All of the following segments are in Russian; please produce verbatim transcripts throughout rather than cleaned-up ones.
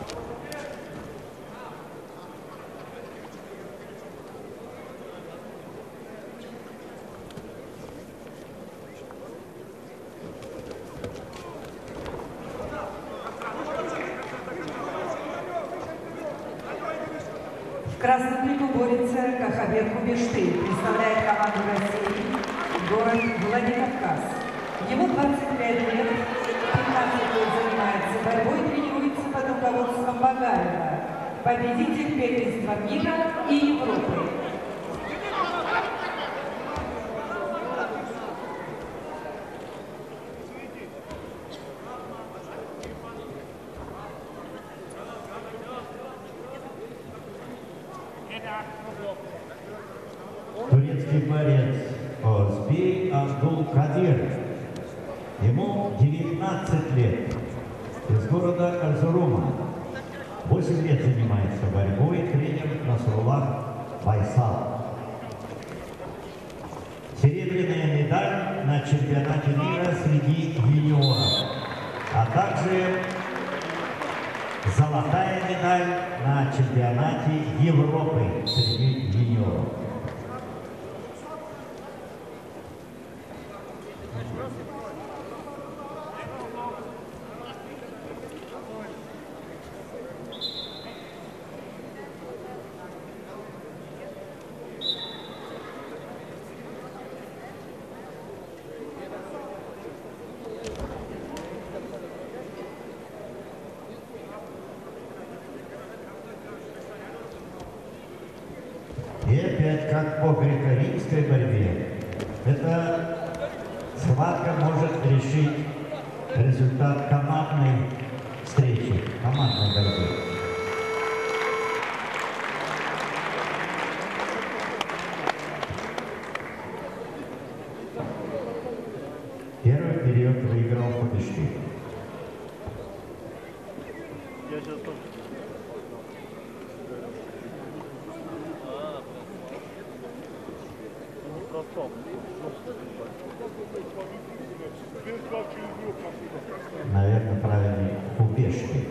В красном ряду борется Кахабер Кубиштей, представляет команду России, город Владикавказ. Ему двадцать пять лет, пятнадцать лет занимается борьбой, тренируется под руководством Багаева, победитель первенства мира и Европы. Турецкий борец Озбей Абдул-Кадир. Ему девятнадцать лет. Из города Эрзурума. восемь лет занимается борьбой, тренер Насруллах Байсал. Серебряная медаль на чемпионате мира среди юниоров, а также золотая медаль на чемпионате Европы среди юниоров. И опять, как по греко-римской борьбе, эта схватка может решить результат командной встречи, командной борьбы. Первый период выиграл Кубиштей. Наверное, правильный Кубиштей.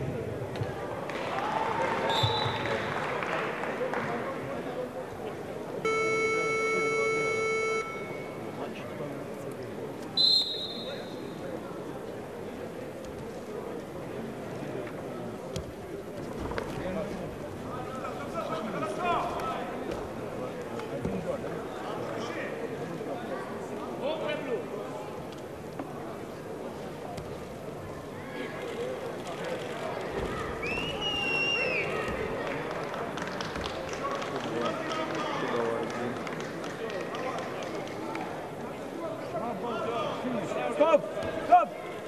Стоп! Стоп!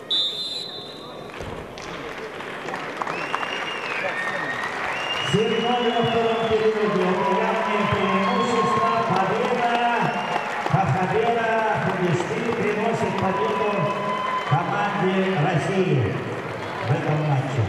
Сигнал во втором периоде. Явное преимущество. Победа Кахабера Кубиштей приносит победу команде России в этом матче.